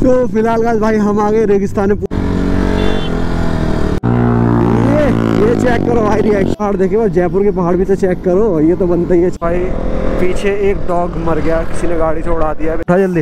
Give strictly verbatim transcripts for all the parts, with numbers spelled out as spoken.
तो फिलहाल गाइस भाई हम आ गए रेगिस्तान में। ये ये चेक करो भाई रिएक्शन, पहाड़ देखे और जयपुर के पहाड़ भी तो चेक करो, ये तो बनता ही है भाई। पीछे एक डॉग मर गया, किसी ने गाड़ी से उड़ा दिया। बैठा जल्दी।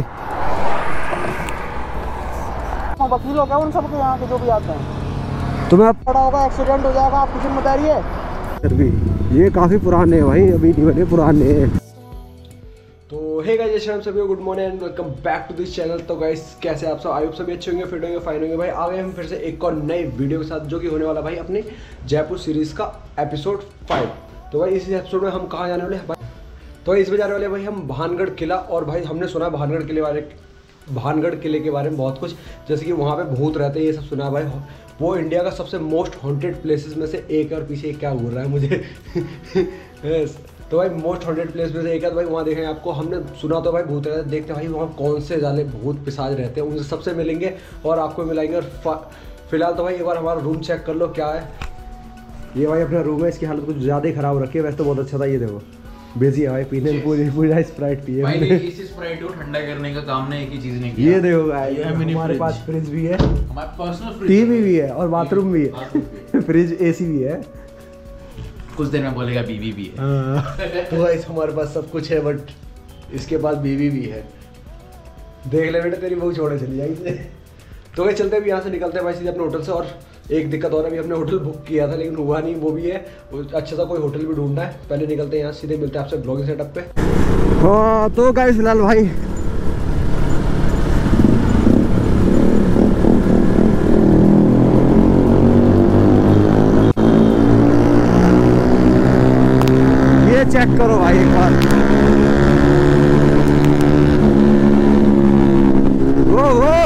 वकील हो गया उन सबके यहाँ के जो भी आते हैं। तुम्हें पड़ा होगा, एक्सीडेंट हो जाएगा, आपकी जिम्मेदारी है। फिर भी ये काफी पुराने हैं भाई, अभी नहीं बने, पुराने हैं। तो हे गाइस, जय सभी, good morning and welcome back to this channel. तो गाइस कैसे आप सब, आई होप सभी अच्छे होंगे, फिट होंगे, फाइन होंगे भाई। आ गए हम फिर से एक और नए वीडियो के साथ, जो कि होने वाला भाई अपने जयपुर सीरीज का एपिसोड फाइव। तो भाई इस एपिसोड में हम कहाँ जाने वाले हैं भाई? तो इसमें जाने वाले भाई हम भानगढ़ किला। और भाई हमने सुना है भानगढ़ किले बारे भानगढ़ किले के बारे में बहुत कुछ, जैसे कि वहाँ पे भूत रहते हैं, ये सब सुना है भाई। वो इंडिया का सबसे मोस्ट हॉन्टेड प्लेसेस में से एक है। और पीछे क्या बोल रहा है मुझे yes. तो भाई मोस्ट हॉन्टेड प्लेस में से एक है। तो भाई वहाँ देखेंगे आपको, हमने सुना तो भाई भूत रहते हैं, देखते हैं भाई वहाँ कौन से जाले भूत पिशाच रहते हैं, उनसे सबसे मिलेंगे और आपको मिलाएंगे। और फिलहाल तो भाई एक बार हमारा रूम चेक कर लो क्या है। ये भाई अपना रूम है, इसकी हालत कुछ ज़्यादा ही ख़राब रखी है, वैसे तो बहुत अच्छा था। ये देखो बेजी है भाई, पीने में पूरी पूरी स्प्राइट पिए भाई। इस स्प्राइट को ठंडा करने का काम ने एक ही चीज ने किया। ये देखो भाई, हमारे पास फ्रिज भी है, हमारे पर्सनल फ्रिज, टीवी भी है और बाथरूम भी है, फ्रिज एसी भी है। कुछ देर में बोलेगा बीवी भी है। तो गाइस हमारे पास सब कुछ है, बट इसके पास बीवी भी है। देख ले बेटा, तेरी बहू छोड़े चली जाएगी। तो गाइस चलते हैं, यहाँ से निकलते हैं भाई सीधे अपने होटल से। और एक दिक्कत और है, अभी हमने होटल बुक किया था लेकिन हुआ नहीं, वो भी है, अच्छा सा कोई होटल भी ढूंढना है। पहले निकलते हैं यहाँ, सीधे मिलते हैं आपसे ब्लॉगिंग सेटअप पे। हाँ तो गाइस फिलहाल भाई ये चेक करो भाई एक बार, वो वो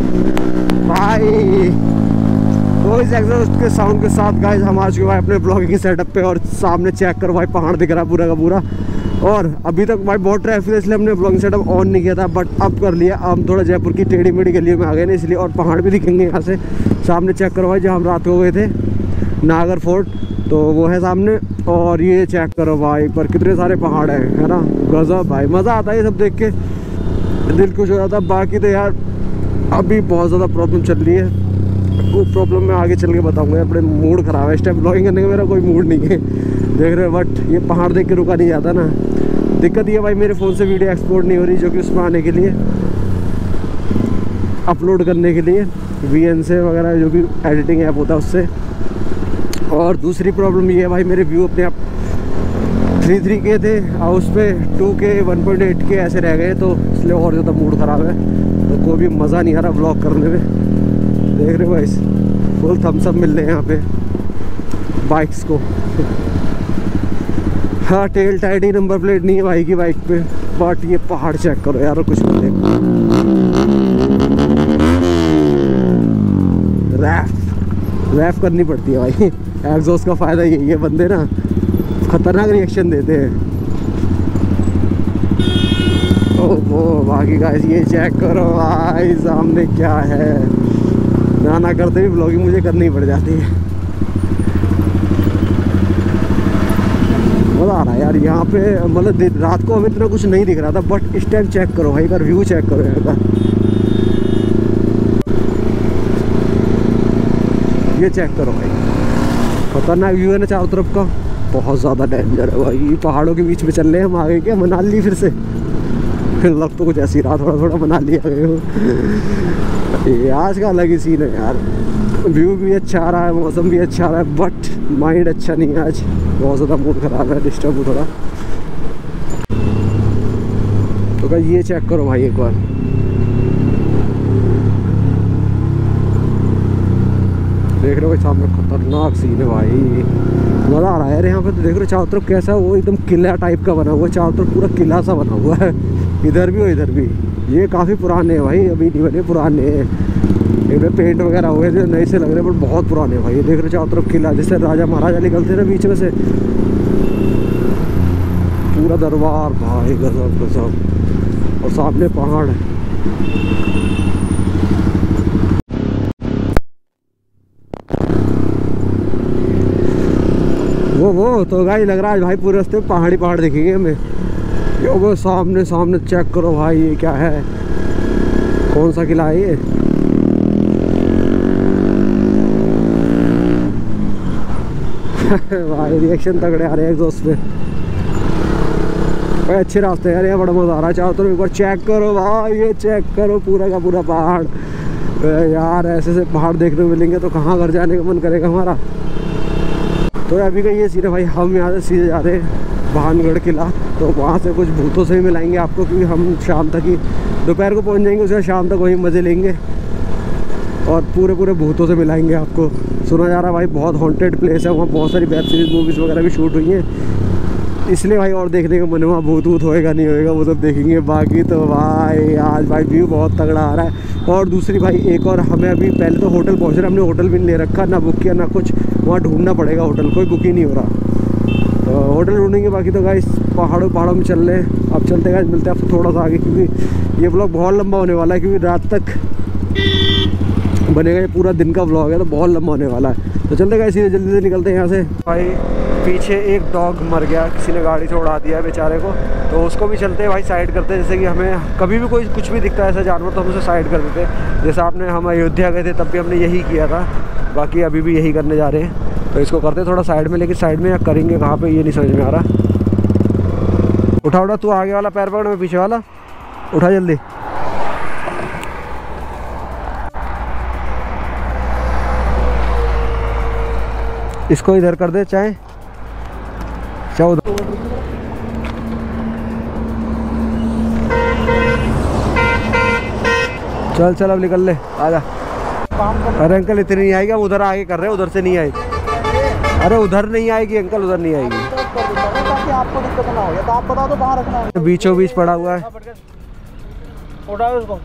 भाई तो इस एग्जॉस्ट के साउंड के साथ गाइस हम आ चुके भाई अपने ब्लॉगिंग सेटअप पे। और सामने चेक करो भाई, पहाड़ दिख रहा है पूरा का पूरा। और अभी तक भाई बहुत ट्रैफिक है, इसलिए हमने ब्लॉगिंग सेटअप ऑन नहीं किया था, बट अब कर लिया। हम थोड़ा जयपुर की टेढ़ी मेढ़ी गलियों में आ गए ना, इसलिए। और पहाड़ भी दिखेंगे यहाँ से। सामने चेक करो भाई, जहाँ हम रात को गए थे नागर फोर्ट, तो वो है सामने। और ये चेक करो भाई, पर कितने सारे पहाड़ हैं, है ना। गजब भाई, मज़ा आता है ये सब देख के, दिल खुश हो जाता है। बाकी तो यार अभी बहुत ज़्यादा प्रॉब्लम चल रही है, वो प्रॉब्लम मैं आगे चल के बताऊंगा। अपने मूड ख़राब है इस टाइम, ब्लॉगिंग करने का मेरा कोई मूड नहीं है, देख रहे हो। बट ये पहाड़ देख के रुका नहीं जाता ना। दिक्कत ये भाई, मेरे फ़ोन से वीडियो एक्सपोर्ट नहीं हो रही, जो कि उसमें आने के लिए, अपलोड करने के लिए वी एन से वगैरह जो भी एडिटिंग ऐप होता है उससे। और दूसरी प्रॉब्लम ये है भाई, मेरे व्यू अपने आप थ्री थ्री के थे और उस पर टू के वन पॉइंट एट के ऐसे रह गए, तो इसलिए और ज़्यादा मूड ख़राब है। तो कोई भी मज़ा नहीं आ रहा ब्लॉग करने में, देख रहे हो भाई। फुल थम्स अप मिल रहे हैं यहाँ पे बाइक्स को। हाँ टेल टाइट ही, नंबर प्लेट नहीं है भाई की बाइक पे। बट ये पहाड़ चेक करो यार, कुछ नहीं देखो। रैफ रैफ करनी पड़ती है भाई, एग्जॉस्ट का फ़ायदा यही है, बंदे ना खतरनाक रिएक्शन देते हैं। ओह बाकी गाइस ये चेक करो भाई, सामने क्या है। ना ना करते भी ब्लॉगिंग मुझे करनी पड़ जाती है। मज़ा आ रहा है यार यहाँ पे, मतलब रात को हमें इतना कुछ नहीं दिख रहा था, बट इस टाइम चेक करो भाई, एक बार व्यू चेक करो यहाँ का। ये चेक करो भाई, खतरनाक व्यू है ना चारों तरफ का, बहुत ज़्यादा डेंजर है भाई। पहाड़ों के बीच में चल रहे हैं हम, आगे क्या मनाली फिर से लग तो कुछ ऐसी रहा, थोड़ा थोड़ा मनाली आ गए हो। ये आज का अलग ही सीन है यार, व्यू भी अच्छा आ रहा है, मौसम भी अच्छा आ रहा है, बट माइंड अच्छा नहीं है आज, बहुत ज़्यादा मूड ख़राब है, डिस्टर्ब हो थोड़ा। तो क्या ये चेक करो भाई एक बार, देख रहे हो सामने खतरनाक सीन है भाई, मज़ा आ रहा है यार यहाँ पे। तो देख रहे हो चारों तरफ कैसा, वो एकदम किला टाइप का बना हुआ है, चारों तरफ पूरा किला सा बना हुआ है, इधर भी और इधर भी। ये काफ़ी पुराने हैं भाई, अभी नहीं बने, पुराने हैं, इनमें पेंट वगैरह हुए थे, नए से लग रहे हैं, बट बहुत पुराने हैं भाई। ये देख रहे हो चारों तरफ किला, जैसे राजा महाराजा निकलते ना बीच में से, पूरा दरबार भाई, गजब गजब। और सामने पहाड़ है। वो वो तो गाइस लग रहा है भाई पूरे रास्ते में पहाड़ी पहाड़ दिखेंगे हमें। ये वो सामने सामने चेक करो भाई, ये क्या है, कौन सा किला है ये? भाई रिएक्शन तगड़े आ रहे हैं एग्जॉस्ट पे। भाई अच्छे रास्ते यार, ये बड़ा मजा आ रहा है। चाहो तो एक बार चेक करो भाई, ये चेक करो पूरा का पूरा पहाड़ यार। ऐसे से पहाड़ देखने को मिलेंगे तो कहाँ घर जाने का मन करेगा हमारा। तो अभी का ये सीधे भाई हम यहाँ से सीधे जा रहे हैं भानगढ़ किला। तो वहाँ से कुछ भूतों से ही मिलाएंगे आपको, क्योंकि हम शाम तक ही दोपहर को पहुँच जाएंगे, उसके शाम तक वहीं मज़े लेंगे और पूरे पूरे भूतों से मिलाएंगे आपको। सुना जा रहा है भाई बहुत हॉन्टेड प्लेस है, वहाँ बहुत सारी वेब सीरीज मूवीज़ वगैरह भी शूट हुई हैं, इसलिए भाई और देखने का मन हुआ। भूत वूत होएगा नहीं होएगा वो सब देखेंगे। बाकी तो भाई आज भाई व्यू बहुत तगड़ा आ रहा है। और दूसरी भाई एक और, हमें अभी पहले तो होटल पहुँच रहे, हमने होटल भी नहीं ले रखा, ना बुक किया ना कुछ, वहाँ ढूंढना पड़ेगा होटल, कोई बुक ही नहीं हो रहा। तो होटल ढूंढेंगे। बाकी तो गाइस पहाड़ों पहाड़ों में चल रहे हैं। अब चलते गाइस, मिलते हैं आपको थोड़ा सा आगे, क्योंकि ये ब्लॉग बहुत लंबा होने वाला है, क्योंकि रात तक बनेगा, ये पूरा दिन का ब्लॉग है तो बहुत लंबा होने वाला है। तो चलते गाइस सीधे जल्दी से निकलते हैं यहाँ से। भाई पीछे एक डॉग मर गया, किसी ने गाड़ी से उड़ा दिया है बेचारे को, तो उसको भी चलते हैं भाई साइड करते हैं। जैसे कि हमें कभी भी कोई कुछ भी दिखता है ऐसा जानवर तो हम उसे साइड कर देते हैं। जैसे आपने हम अयोध्या गए थे तब भी हमने यही किया था, बाकी अभी भी यही करने जा रहे हैं। तो इसको करते थोड़ा साइड में, लेकिन साइड में करेंगे कहाँ पे ये नहीं समझ में आ रहा। उठा उठा, तू आगे वाला पैर पकड़, मैं पीछे वाला, उठा जल्दी। इसको इधर कर दे, चाहे चाहे उधर। चल चल अब निकल ले, आजा। अरे अंकल इतनी नहीं आएगी, हम उधर आगे कर रहे हैं, उधर से नहीं आएगी। अरे उधर नहीं आएगी अंकल, उधर नहीं आएगी। ताकि आपको दिक्कत ना हो, या तो आप बता दो कहाँ रखना है। बीचों बीच पड़ा हुआ है। उठाओ उसको।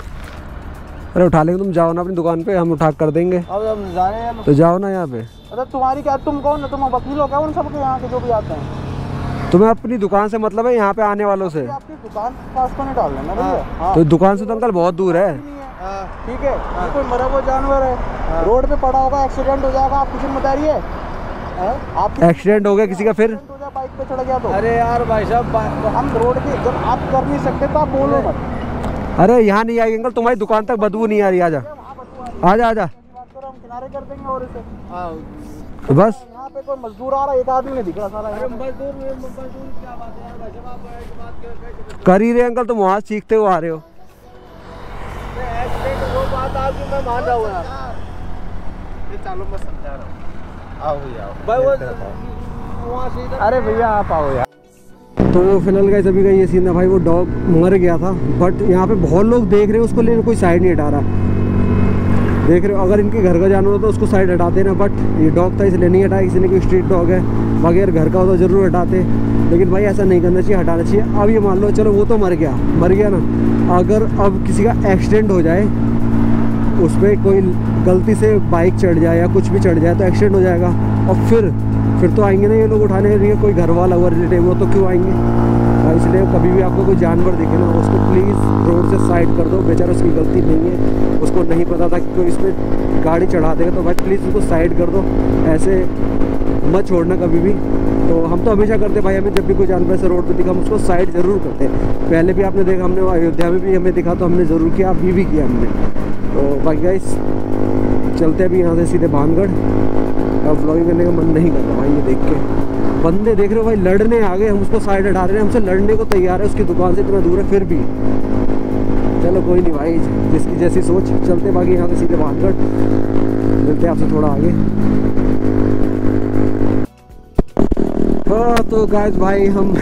अरे उठा लेंगे, तुम जाओ ना अपनी दुकान पे, हम उठा कर देंगे। अब हम जा रहे हैं तो जाओ ना यहाँ पे। अरे तुम्हारी क्या, तुम कौन है? तुम वकील हो क्या उन सबके यहाँ के जो भी आते हैं? तुम्हें अपनी दुकान से मतलब है यहाँ पे आने वालों से? आपकी दुकान पास को नहीं डाल देना भैया। तो दुकान से तो अंकल बहुत दूर है। ठीक है, कोई मरा हुआ जानवर है, रोड पे पड़ा होगा, एक्सीडेंट हो जाएगा, आपकी जिम्मेदारी है? आप एक्सीडेंट हो गया किसी का फिर? बाइक पे चढ़ गया तो? अरे यार भाई साहब, हम रोड के, जब आप कर नहीं सकते तो आप बोलो मत। अरे यहाँ नहीं आएगी अंकल, तुम्हारी दुकान तक बदबू नहीं आ रही। आजा आजा आजा, हम किनारे कर देंगे। और इसे तो बस यहाँ पे कोई मजदूर आ रहा है, एक आदमी नहीं दिख रहा सारा। मजदूर मजदूर क्या बात है यार भाई साहब, आप एक बात कर ही रहे अंकल, तुम वहाँ सीखते हुए आ रहे हो। एक्सीडेंट वो बात आपकी मैं मान रहा हूँ यार, ये चालू मैं समझा रहा हूँ। आओ भैया भाई, वो वहाँ से। अरे भैया आप आओ यार। तो फिलहाल गाइस अभी का ये सीन है भाई, वो डॉग मर गया था, बट यहाँ पे बहुत लोग देख रहे हैं उसको, लेकिन कोई साइड नहीं हटा रहा। देख रहे हो, अगर इनके घर का जानवर हो तो उसको साइड हटाते ना, बट ये डॉग था इसलिए नहीं हटाया। किसी ने कोई स्ट्रीट डॉग है, बाकी अगर घर का हो तो ज़रूर हटाते, लेकिन भाई ऐसा नहीं करना चाहिए, हटाना चाहिए। अब ये मान लो चलो वो तो मर गया मर गया ना, अगर अब किसी का एक्सीडेंट हो जाए, उसमें कोई गलती से बाइक चढ़ जाए या कुछ भी चढ़ जाए तो एक्सीडेंट हो जाएगा, और फिर फिर तो आएंगे ना ये लोग उठाने के लिए, कोई घर वाला हुआ रिलेटिव हो तो क्यों आएंगे। इसलिए कभी भी आपको कोई जानवर दिखे ना, उसको प्लीज़ रोड से साइड कर दो। बेचारा उसकी गलती नहीं है, उसको नहीं पता था कि कोई इसमें गाड़ी चढ़ा देगा, तो भाई प्लीज़ उसको साइड कर दो, ऐसे मत छोड़ना कभी भी। तो हम तो हमेशा करते भाई, हमें जब भी कोई जानवर ऐसे रोड पे दिखा हम उसको साइड ज़रूर करते हैं। पहले भी आपने देखा, हमने अयोध्या में भी हमें दिखा तो हमने ज़रूर किया, अभी भी किया हमने। तो बाकी गाइस चलते अभी यहाँ से सीधे भानगढ़। अब व्लॉगिंग करने का मन नहीं करता भाई, ये देख के बंदे देख रहे हो भाई लड़ने आ गए, हम उसको साइड हटा रहे हैं, हमसे लड़ने को तैयार है, उसकी दुकान से इतना दूर है फिर भी। चलो कोई नहीं भाई, जिसकी जैसी सोच, चलते बाकी यहाँ से सीधे भानगढ़, मिलते हैं आपसे थोड़ा आगे। हाँ तो गाइस भाई हम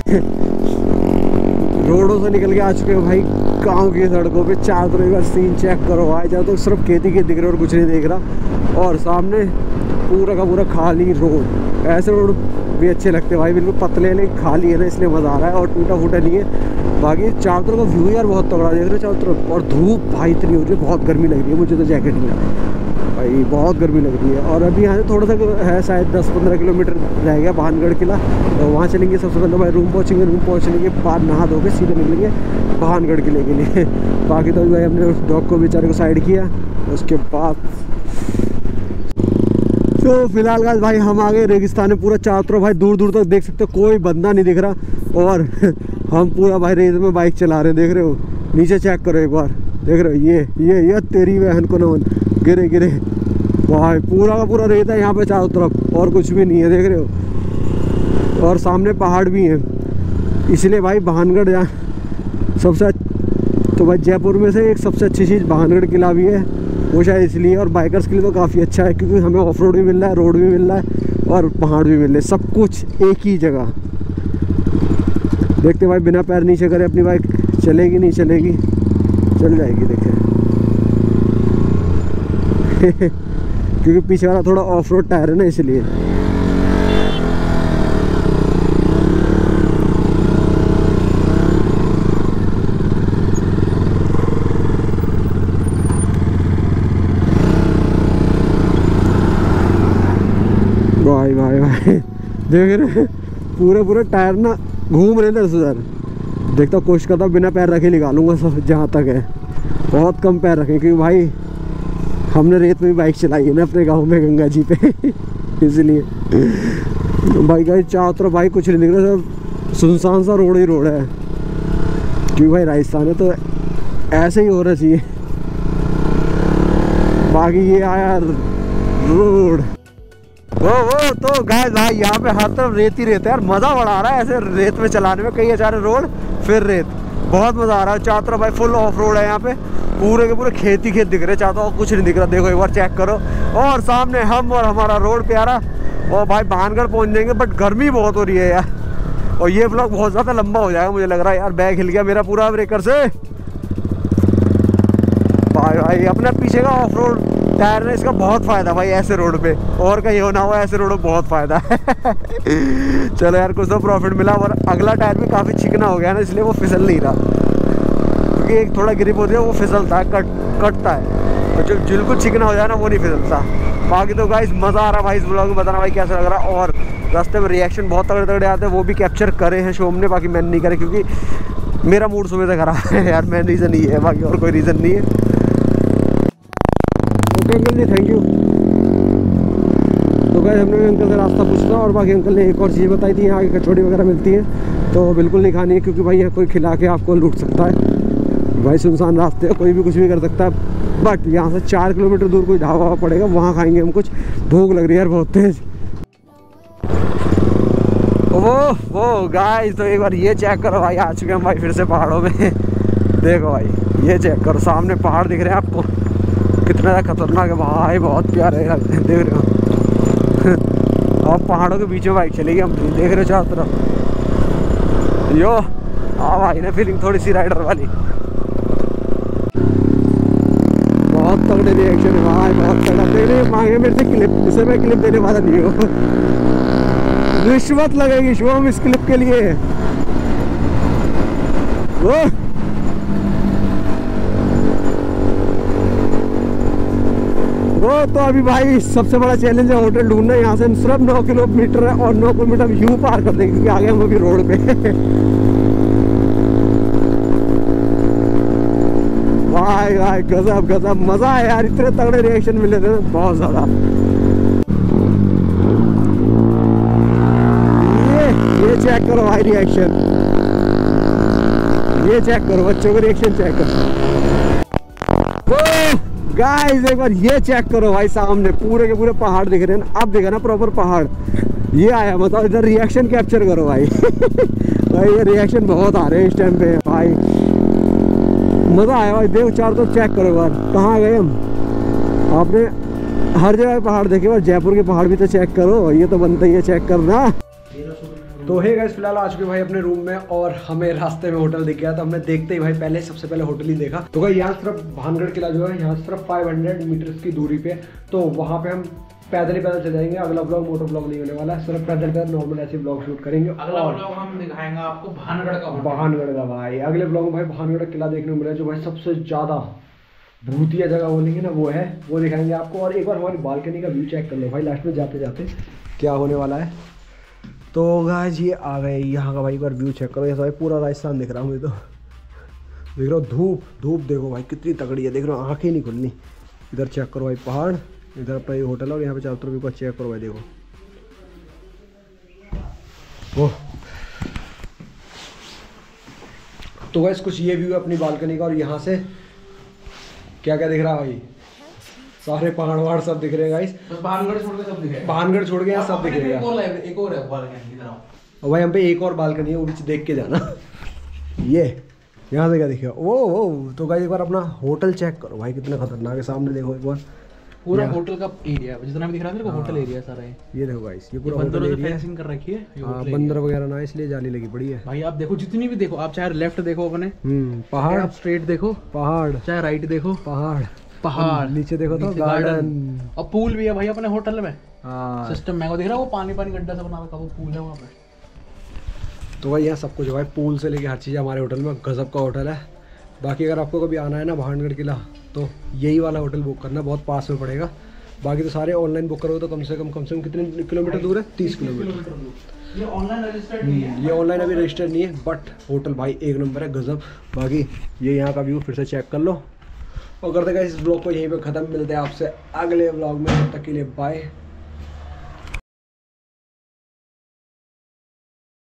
रोडों से निकल के आ चुके हैं भाई गांव की सड़कों पे। चारों तरफ का सीन चेक करो भाई, जहाँ तो सिर्फ खेती के दिख रहे और कुछ नहीं दिख रहा, और सामने पूरा का पूरा खाली रोड। ऐसे रोड भी अच्छे लगते हैं भाई, बिल्कुल पतले लेकिन खाली है ना, इसलिए मज़ा आ रहा है, और टूटा फूटा नहीं है। बाकी चारों तरफ का व्यू यार बहुत तगड़ा देख रहे हो चारों तरफ, और धूप भाई इतनी हो रही है, बहुत गर्मी लग रही है मुझे तो, जैकेट नहीं है भाई, बहुत गर्मी लग रही है। और अभी यहाँ से थोड़ा सा है, शायद दस पंद्रह किलोमीटर रह गया भानगढ़ किला, तो वहाँ चलेंगे। सबसे पहले भाई रूम पहुँचेंगे, रूम पहुँचने के बाद नहा धो के सीधे निकलेंगे भानगढ़ किले के लिए। बाकी तो भाई हमने उस डॉग को बेचारे को साइड किया, उसके बाद तो फिलहाल गाइस भाई हम आ गए रेगिस्तान में। पूरा चारों तरफ भाई दूर दूर तक देख सकते हो, कोई बंदा नहीं दिख रहा, और हम पूरा भाई रेत में बाइक चला रहे हैं, देख रहे हो। नीचे चेक करो एक बार, देख रहे हो, ये ये ये तेरी बहन को नमन, गिरे गिरे भाई, पूरा का पूरा रेत है यहाँ पे चारों तरफ और कुछ भी नहीं है, देख रहे हो। और सामने पहाड़ भी हैं, इसलिए भाई भानगढ़ जहाँ सबसे, तो भाई जयपुर में से एक सबसे अच्छी चीज़ भानगढ़ किला भी है, वो शायद इसलिए। और बाइकर्स के लिए तो काफ़ी अच्छा है, क्योंकि हमें ऑफ रोड भी मिल रहा है, रोड भी मिल रहा है और पहाड़ भी मिल रहे हैं, सब कुछ एक ही जगह। देखते भाई बिना पैर नीचे करे अपनी बाइक चलेगी नहीं चलेगी, चल जाएगी देखे क्योंकि पीछे वाला थोड़ा ऑफ रोड टायर है ना, इसलिए। भाई भाई भाई देख रहे पूरे पूरे टायर ना घूम रहे थे उधर। देखता हूँ, कोशिश करता हूँ बिना पैर रखे निकालूंगा सब जहाँ तक है, बहुत कम पैर रखें, क्योंकि भाई हमने रेत में भी बाइक चलाई है ना अपने गांव में गंगा जी पे इसलिए। भाई भाई चारों तरफ भाई कुछ नहीं दिख रहा, सब सुनसान सा रोड ही रोड है, क्योंकि भाई राजस्थान है तो ऐसे ही होना चाहिए। बाकी ये आया रोड, वो वो तो गाइस भाई यहाँ पे हर तरफ रेत ही रेत है यार, मज़ा बड़ा आ रहा है ऐसे रेत में चलाने में। कई अचारे रोड फिर रेत, बहुत मज़ा आ रहा है। चारों तरफ भाई फुल ऑफ रोड है यहाँ पे, पूरे के पूरे खेत ही खेत दिख रहे, चाहता हूँ कुछ नहीं दिख रहा। देखो एक बार चेक करो, और सामने हम और हमारा रोड प्यारा। और भाई भानगढ़ पहुँच जाएंगे, बट गर्मी बहुत हो रही है यार, और ये ब्लॉग बहुत ज़्यादा लंबा हो जाएगा मुझे लग रहा है यार। बैग हिल गया मेरा पूरा ब्रेकर से। भाई भाई अपने पीछे का ऑफ रोड टायर ने इसका बहुत फ़ायदा भाई ऐसे रोड पे, और कहीं होना हो ऐसे रोड पे बहुत फ़ायदा है चलो यार कुछ तो प्रॉफिट मिला। और अगला टायर भी काफ़ी चिकना हो गया ना, इसलिए वो फिसल नहीं रहा, क्योंकि एक थोड़ा ग्रिप होती है वो फिसलता है, कट कटता है, और जो बिल्कुल चिकना हो जाए ना वो नहीं फिसलता। बाकी तो गाइस मज़ा आ रहा भाई इस ब्लॉग में, बताना भाई कैसा लग रहा। और रास्ते में रिएक्शन बहुत तगड़े तगड़े आते हैं, वो भी कैप्चर करे हैं शोम ने, बाकी मैंने नहीं करे, क्योंकि मेरा मूड सुबह से खराब है यार, मेन रीज़न ही है, बाकी और कोई रीज़न नहीं है। Okay uncle ji, thank you. तो गाइस हमने अंकल से रास्ता पूछा, और बाकी अंकल ने एक और चीज़ बताई थी, यहाँ की कचौड़ी वगैरह मिलती है तो बिल्कुल नहीं खानी है, क्योंकि भाई यहाँ कोई खिला के आपको लूट सकता है। भाई सुनसान रास्ते है, कोई भी कुछ भी कर सकता है। बट यहाँ से चार किलोमीटर दूर कोई ढाबा पड़ेगा, वहाँ खाएंगे हम कुछ। भूख लग रही है यार बहुत तेज। वो वो गाइस तो एक बार ये चेक करो भाई, आ चुके हम भाई फिर से पहाड़ों में देखो भाई ये चेक करो, सामने पहाड़ दिख रहे हैं आपको, कितना खतरनाक है भाई, बहुत प्यारे देख रहे हो अब पहाड़ों के बीच में बाइक चलेगी, हम देख रहे हो चारों तरफ। यो आ भाई ना फीलिंग थोड़ी सी राइडर वाली, बहुत तगड़े रिएक्शन है भाई, बहुत तगड़ा। देख रहे मांगे मेरे से क्लिप, इसे मैं क्लिप देने वाला नहीं हूँ, रिश्वत लगेगी शुभम इस क्लिप के लिए। वो वो तो अभी भाई सबसे बड़ा चैलेंज है होटल ढूंढना। यहाँ से हम सिर्फ नौ किलोमीटर है, और नौ किलोमीटर हम यूं पार कर देंगे, क्योंकि आगे हम अभी रोड पे भाई भाई गजब गजब मजा है यार, इतने तगड़े रिएक्शन मिले थे बहुत ज्यादा। ये ये चेक करो भाई रिएक्शन, ये चेक करो बच्चों को रिएक्शन चेक करो। गाइस एक बार ये चेक करो भाई, सामने पूरे के पूरे पहाड़ दिख रहे हैं ना, अब देखा ना प्रॉपर पहाड़ ये आया, मतलब इधर रिएक्शन कैप्चर करो भाई भाई ये रिएक्शन बहुत आ रहे हैं इस टाइम पे भाई, मज़ा आया भाई। देखो चारों तरफ चेक करो यार, कहाँ गए हम, आपने हर जगह पहाड़ देखे, और जयपुर के पहाड़ भी तो चेक करो, ये तो बनता ही है चेक करना। तो है गाइस फिलहाल आ चुके भाई अपने रूम में, और हमें रास्ते में होटल दिख गया, तो हमने देखते ही भाई पहले सबसे पहले होटल ही देखा। तो भाई यहाँ सिर्फ भानगढ़ किला जो है यहाँ सिर्फ पाँच सौ मीटर्स की दूरी पे, तो वहाँ पे हम पैदल ही पैदल चले जाएंगे। अगला ब्लॉग मोटर ब्लॉग नहीं होने वाला है, सिर्फ पैदल पैदल नॉर्मल ऐसे ब्लॉग शूट करेंगे। अगला ब्लॉग हम दिखाएंगे आपको भानगढ़ का, भानगढ़ का भाई अगले ब्लॉग में भाई भानगढ़ किला देखने को मिला, जो भाई सबसे ज़्यादा भूतिया जगह बोलेंगे ना वो है, वो दिखाएंगे आपको। और एक बार हमारी बालकनी का व्यू चेक कर लो भाई लास्ट में जाते जाते क्या होने वाला है। तो गाइस ये आ गए यहाँ का भाई, एक बार व्यू चेक करो, ऐसा भाई पूरा राजस्थान दिख रहा हूँ मुझे, तो देख रहा हूँ धूप धूप देखो भाई कितनी तगड़ी है, देख रहा हूँ आँखें नहीं खुलनी। इधर चेक करो भाई पहाड़, इधर अपना ये होटल है, और यहाँ पे चारों तरफ एक बार चेक करो भाई, देखो वो। तो गाइस कुछ ये व्यू है अपनी बालकनी का, और यहाँ से क्या क्या दिख रहा है भाई? सारे पहाड़ वहाड़ सब दिख रहे हैं गाइस। बस भानगढ़ छोड़ के सब दिख रहा है। भानगढ़ छोड़ के यहाँ सब दिख रहा एक और है। लाइव एक और है बालकनी इधर आओ। और भाई हम पे एक और बालकनी है, वो भी देख के जाना। ये यहाँ से क्या दिखेगा? ओ ओ तो गाइस एक बार अपना होटल चेक करो भाई, कितना खतरनाक है। सामने देखो एक बार, पूरा होटल का एरिया जितना भी दिख रहा है मेरे को, होटल एरिया सारा है। ये देखो गाइस, ये पूरा बंदरों होटल से एरिया है। फेंसिंग कर रखी है ये हाँ होटल बंदर वगैरह ना, इसलिए जाली लगी पड़ी है। भाई आप देखो जितनी भी देखो, आप चाहे लेफ्ट देखो अपने, हम्म पहाड़, आप स्ट्रेट देखो, पहाड़, चाहे राइट देखो, पहाड़, पहाड़, नीचे देखो तो नीचे गार्डन। और पूल भी है भाई अपने होटल में। हाँ सिस्टम मैं को दिख रहा है वो पानी पानी गड्ढा से बना हुआ वो पूल है वहाँ पे। तो भाई यहाँ सब कुछ है भाई, पूल से लेके हर चीज़ हमारे होटल में। गजब का होटल है। बाकी अगर आपको कभी आना है ना भानगढ़ किला, तो यही वाला होटल बुक करना, बहुत पास में पड़ेगा। बाकी तो सारे ऑनलाइन बुक करोगे तो कम से कम कम से कम कितने किलोमीटर दूर है? तीस किलोमीटर। ये ऑनलाइन रजिस्टर्ड नहीं है, ये ऑनलाइन अभी रजिस्टर्ड नहीं है, बट होटल भाई एक नंबर है, गजब। बाकी ये यहाँ का व्यू फिर से चेक कर लो। और करते इस ब्लॉग को यहीं पे ख़त्म। मिलते हैं आपसे अगले ब्लॉग में, तब तक के लिए बाय।